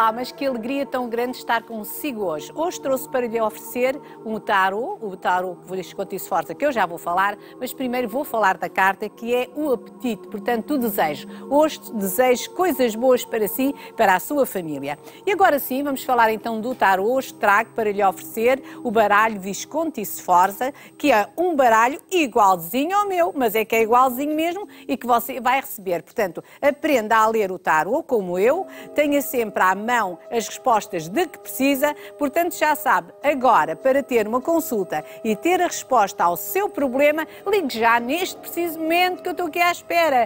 Olá, mas que alegria tão grande estar consigo hoje. Hoje trouxe para lhe oferecer o tarô que Visconti Sforza, que eu já vou falar, mas primeiro vou falar da carta, que é o apetite, portanto, o desejo. Hoje desejo coisas boas para si, para a sua família. E agora sim, vamos falar então do tarô. Hoje trago para lhe oferecer o baralho Visconti Sforza, que é um baralho igualzinho ao meu, mas é que é igualzinho mesmo e que você vai receber. Portanto, aprenda a ler o tarô como eu, tenha sempre à mão as respostas de que precisa, portanto já sabe, agora para ter uma consulta e ter a resposta ao seu problema, ligue já neste preciso momento que eu estou aqui à espera,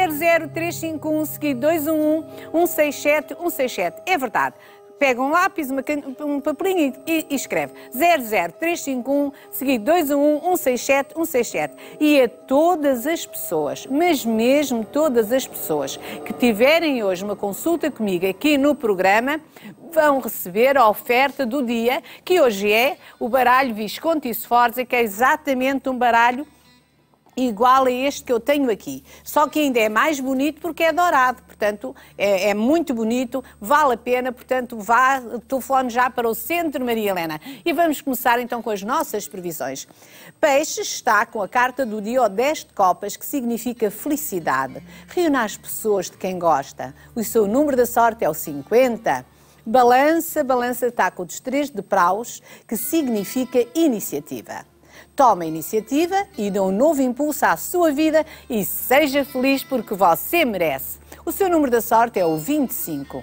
00351 seguido 211 167 167, é verdade. Pega um lápis, um papelinho e escreve 00351, seguido 211 167 167. E a todas as pessoas, mas mesmo todas as pessoas que tiverem hoje uma consulta comigo aqui no programa, vão receber a oferta do dia, que hoje é o baralho Visconti Sforza, que é exatamente um baralho igual a este que eu tenho aqui, só que ainda é mais bonito porque é dourado, portanto é muito bonito, vale a pena, portanto vá, telefone já para o Centro Maria Helena. E vamos começar então com as nossas previsões. Peixes está com a carta do dia, o 10 de copas, que significa felicidade. Reúna as pessoas de quem gosta. O seu número da sorte é o 50. Balança está com os 3 de praus, que significa iniciativa. Tome a iniciativa e dê um novo impulso à sua vida e seja feliz porque você merece. O seu número da sorte é o 25.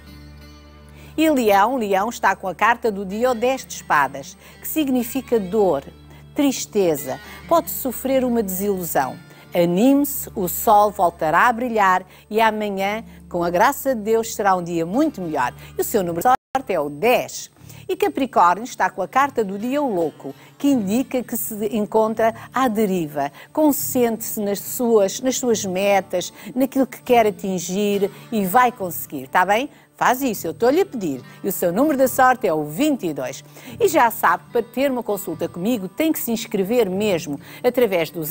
E Leão está com a carta do dia, o 10 de espadas, que significa dor, tristeza, pode sofrer uma desilusão. Anime-se, o sol voltará a brilhar e amanhã, com a graça de Deus, será um dia muito melhor. E o seu número da sorte é o 10. E Capricórnio está com a carta do dia, o louco, que indica que se encontra à deriva. Concentre-se nas suas metas, naquilo que quer atingir e vai conseguir, está bem? Faz isso, eu estou-lhe a pedir. E o seu número da sorte é o 22. E já sabe, para ter uma consulta comigo, tem que se inscrever mesmo, através do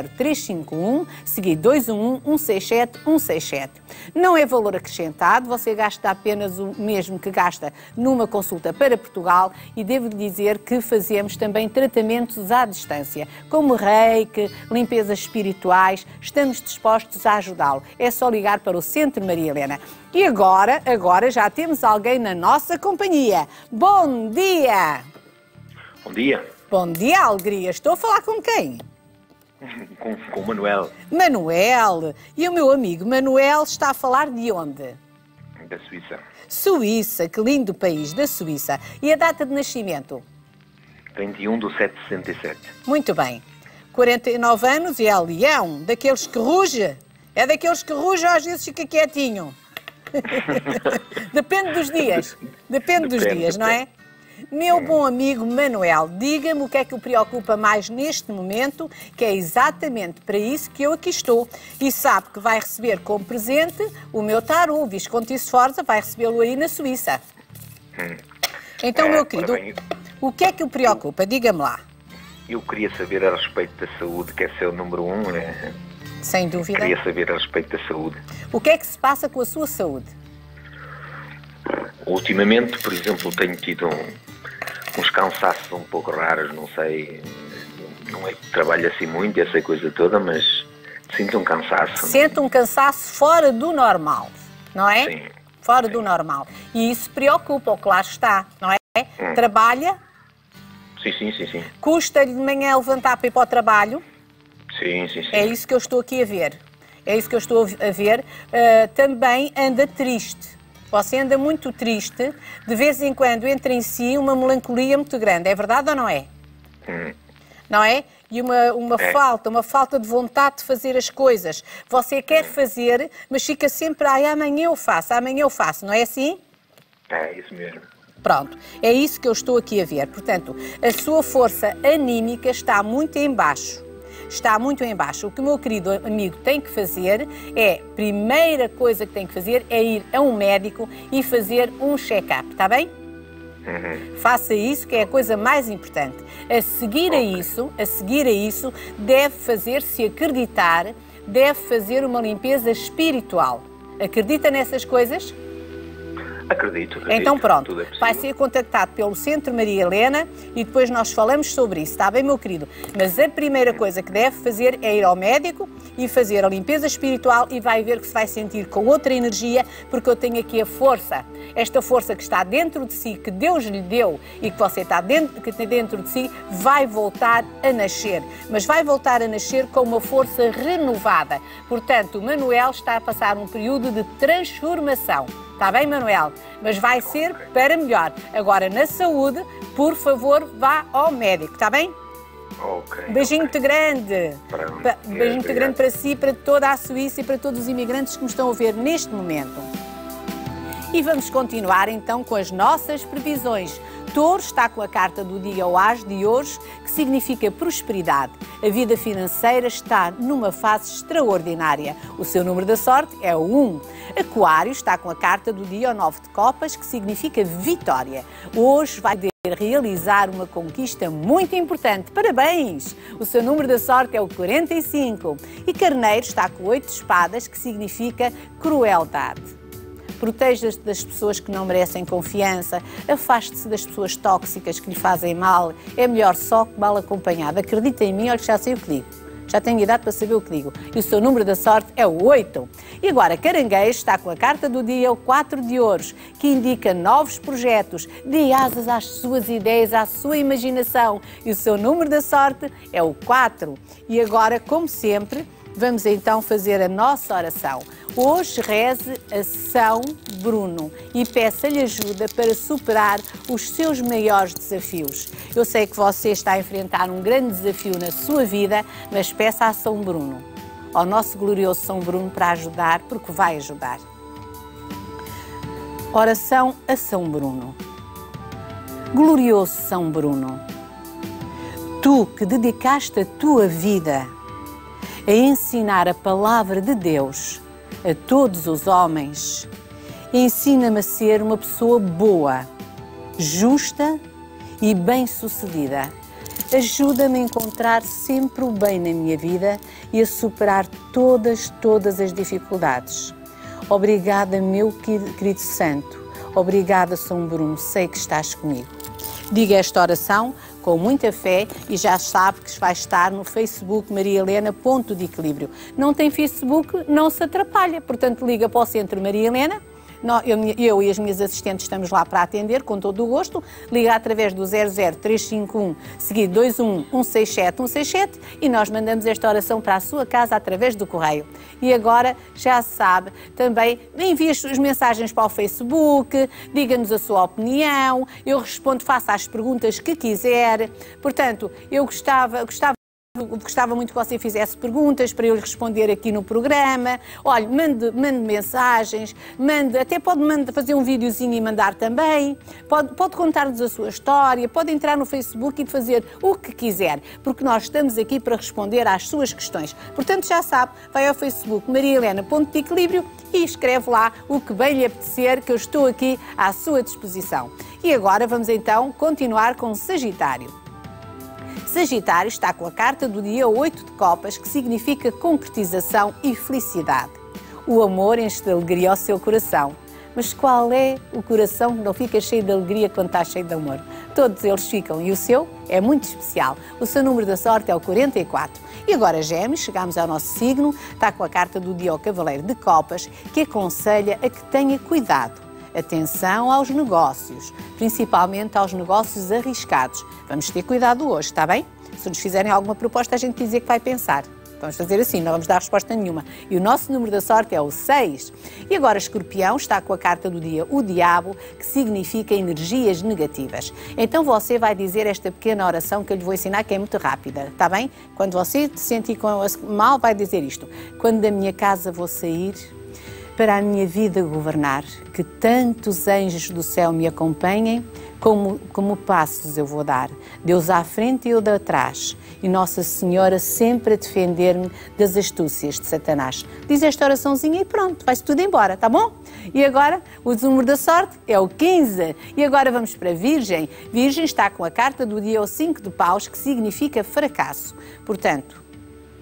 00351, seguido 211 167 167. Não é valor acrescentado, você gasta apenas o mesmo que gasta numa consulta para Portugal e devo-lhe dizer que fazemos também tratamentos à distância, como reiki, limpezas espirituais, estamos dispostos a ajudá-lo. É só ligar para o Centro Maria Helena. E agora já temos alguém na nossa companhia. Bom dia! Bom dia. Bom dia, alegria. Estou a falar com quem? Com o Manuel. Manuel. E o meu amigo Manuel está a falar de onde? Da Suíça. Suíça, que lindo país, da Suíça. E a data de nascimento? 21/7/67. Muito bem. 49 anos e é leão, daqueles que ruge. É daqueles que ruge ou às vezes fica quietinho. Depende dos dias. Depende dos dias, não é? Meu bom amigo Manuel, diga-me o que é que o preocupa mais neste momento, que é exatamente para isso que eu aqui estou. E sabe que vai receber como presente o meu tarô, o Visconti Sforza, vai recebê-lo aí na Suíça. Então, meu querido, o que é que o preocupa? Diga-me lá. Eu queria saber a respeito da saúde, que é seu número 1. Sem dúvida. Queria saber a respeito da saúde. O que é que se passa com a sua saúde? Ultimamente, por exemplo, tenho tido uns cansaços um pouco raros, não sei, não é que trabalho assim muito, essa coisa toda, mas sinto um cansaço. Sente um cansaço fora do normal, não é? Sim. Fora do normal. E isso preocupa, claro está, não é? Trabalha? Sim. Custa-lhe de manhã levantar para ir para o trabalho? Sim. É isso que eu estou aqui a ver. É isso que eu estou a ver. Também anda triste. Você anda muito triste. De vez em quando entra em si uma melancolia muito grande. É verdade ou não é? Não é? E uma falta de vontade de fazer as coisas. Você quer fazer, mas fica sempre, amanhã eu faço. Não é assim? É isso mesmo. Pronto, é isso que eu estou aqui a ver. Portanto, a sua força anímica está muito em baixo. Está muito em baixo. O que o meu querido amigo tem que fazer primeira coisa que tem que fazer é ir a um médico e fazer um check-up, está bem? Faça isso, que é a coisa mais importante. A seguir a isso, deve fazer-se acreditar, deve fazer uma limpeza espiritual. Acredita nessas coisas? Acredito. Então pronto, Tudo é possível. vai ser contactado pelo Centro Maria Helena e depois nós falamos sobre isso, está bem, meu querido? Mas a primeira coisa que deve fazer é ir ao médico e fazer a limpeza espiritual e vai ver que se vai sentir com outra energia, porque eu tenho aqui a força, esta força que está dentro de si, que Deus lhe deu e que você está dentro de si, vai voltar a nascer, mas vai voltar a nascer com uma força renovada. Portanto, o Manuel está a passar um período de transformação. Está bem, Manuel? Mas vai ser para melhor. Agora, na saúde, por favor, vá ao médico, está bem? Ok. Beijinho muito grande. Beijinho muito obrigado. grande para si, para toda a Suíça e para todos os imigrantes que me estão a ver neste momento. E vamos continuar então com as nossas previsões. Touro está com a carta do dia o As de Ouros, que significa prosperidade. A vida financeira está numa fase extraordinária. O seu número da sorte é o 1. Aquário está com a carta do dia o 9 de Copas, que significa vitória. Hoje vai realizar uma conquista muito importante. Parabéns! O seu número da sorte é o 45. E Carneiro está com 8 de espadas, que significa crueldade. Proteja-se das pessoas que não merecem confiança, afaste-se das pessoas tóxicas que lhe fazem mal, é melhor só que mal acompanhado. Acredita em mim, olha que já sei o que digo. Já tenho idade para saber o que digo. E o seu número da sorte é o 8. E agora, Caranguejo está com a carta do dia, o 4 de Ouros, que indica novos projetos, dê asas às suas ideias, à sua imaginação. E o seu número da sorte é o 4. E agora, como sempre, vamos então fazer a nossa oração. Hoje reze a São Bruno e peça-lhe ajuda para superar os seus maiores desafios. Eu sei que você está a enfrentar um grande desafio na sua vida, mas peça a São Bruno, ao nosso glorioso São Bruno, para ajudar, porque vai ajudar. Oração a São Bruno. Glorioso São Bruno, tu que dedicaste a tua vida a ensinar a palavra de Deus a todos os homens, ensina-me a ser uma pessoa boa, justa e bem-sucedida. Ajuda-me a encontrar sempre o bem na minha vida e a superar todas as dificuldades. Obrigada, meu querido Santo. Obrigada, São Bruno, sei que estás comigo. Diga esta oração com muita fé e já sabe que vai estar no Facebook Maria Helena, ponto de equilíbrio. Não tem Facebook, não se atrapalha, portanto liga para o Centro Maria Helena. Eu e as minhas assistentes estamos lá para atender com todo o gosto. Liga através do 00351 seguido 21 167 167 e nós mandamos esta oração para a sua casa através do correio. E agora já sabe, também envie as mensagens para o Facebook, diga-nos a sua opinião, eu respondo, faça as perguntas que quiser. Portanto, eu gostava muito que você fizesse perguntas para eu lhe responder aqui no programa. Olha, mande mensagens, pode fazer um videozinho e mandar também. Pode contar-nos a sua história, pode entrar no Facebook e fazer o que quiser, porque nós estamos aqui para responder às suas questões. Portanto, já sabe, vai ao Facebook Maria Helena, ponto de equilíbrio e escreve lá o que bem lhe apetecer, que eu estou aqui à sua disposição. E agora vamos então continuar com Sagitário. Sagitário está com a carta do dia 8 de Copas, que significa concretização e felicidade. O amor enche de alegria ao seu coração. Mas qual é o coração que não fica cheio de alegria quando está cheio de amor? Todos eles ficam e o seu é muito especial. O seu número da sorte é o 44. E agora, Gêmeos, chegamos ao nosso signo, está com a carta do dia o Cavaleiro de Copas, que aconselha a que tenha cuidado. Atenção aos negócios, principalmente aos negócios arriscados. Vamos ter cuidado hoje, está bem? Se nos fizerem alguma proposta, a gente dizer que vai pensar. Vamos fazer assim, não vamos dar resposta nenhuma. E o nosso número da sorte é o 6. E agora, Escorpião está com a carta do dia, o Diabo, que significa energias negativas. Então você vai dizer esta pequena oração que eu lhe vou ensinar, que é muito rápida, está bem? Quando você se sentir mal, vai dizer isto. Quando da minha casa vou sair, para a minha vida governar, que tantos anjos do céu me acompanhem, como passos eu vou dar, Deus à frente e eu de atrás, e Nossa Senhora sempre a defender-me das astúcias de Satanás. Diz esta oraçãozinha e pronto, vai-se tudo embora, tá bom? E agora, o número da sorte é o 15. E agora vamos para a Virgem. Virgem está com a carta do dia 5 de Paus, que significa fracasso. Portanto,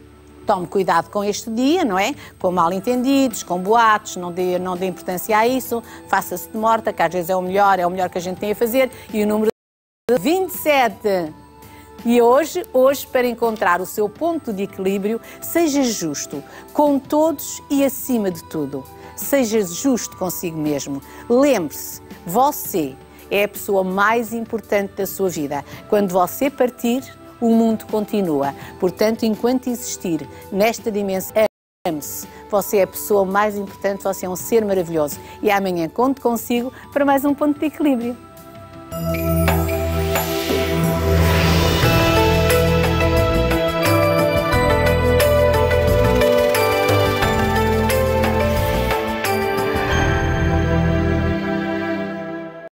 tome cuidado com este dia, não é? Com mal-entendidos, com boatos, não dê importância a isso, faça-se de morta, que às vezes é o melhor que a gente tem a fazer. E o número 27. E hoje, para encontrar o seu ponto de equilíbrio, seja justo com todos e acima de tudo. Seja justo consigo mesmo. Lembre-se, você é a pessoa mais importante da sua vida. Quando você partir, o mundo continua. Portanto, enquanto existir nesta dimensão, ame-se. Você é a pessoa mais importante, você é um ser maravilhoso. E amanhã conto consigo para mais um ponto de equilíbrio.